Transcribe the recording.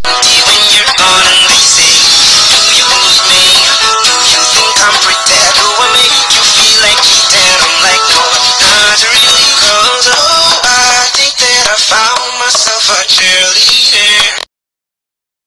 When you're gone and they say, do you lose me? Do you think I'm prepared? Do I make you feel like cheating? I'm like, no, not really, cause oh, I think that I found myself a cheerleader.